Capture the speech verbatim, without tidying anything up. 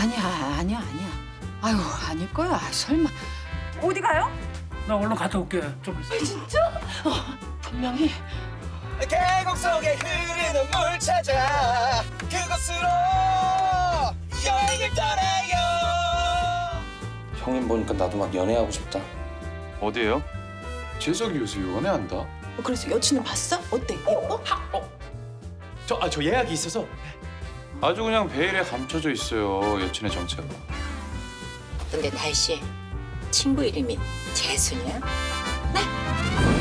아니야, 아니야, 아니야. 아유, 아닐 거야. 설마. 어디 가요? 나 얼른 갔다 올게. 좀 있어. 진짜? 어, 분명히. 계곡 속에 흐르는 물 찾아 그곳으로 여행을 떠나요. 형님 보니까 나도 막 연애하고 싶다. 어디에요? 재석이 요새 연애한다. 어, 그래서 여친은 봤어? 어때? 예뻐? 저, 아, 저 예약이 있어서. 아주 그냥 베일에 감춰져 있어요, 여친의 정체가. 근데 달씨 친구 이름이 재순이야? 네.